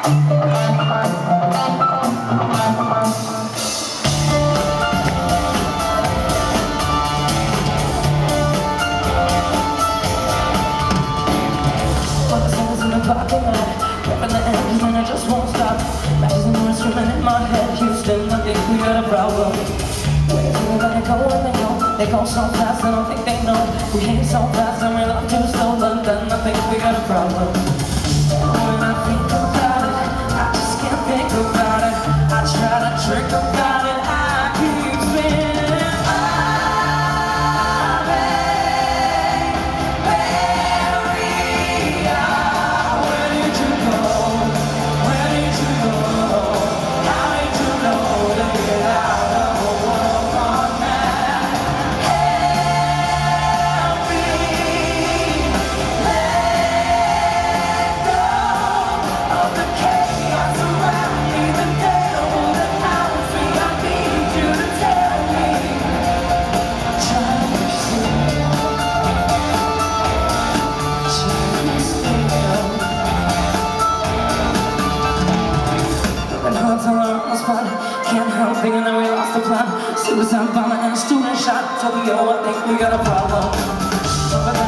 Rapping the engines and it just won't stop. Matches and words swimming in my head. Houston, I think we got a problem. Where do they go when they go? They go so fast, I don't think they know. We hate so fast and we love too slow. London, I think we got a problem. When I think about it, I just can't think about it. I try to trick about it, I keep spinning. Can't help thinking that we lost the plot. Suicide bomber and a student shot. Tokyo, I think we got a problem.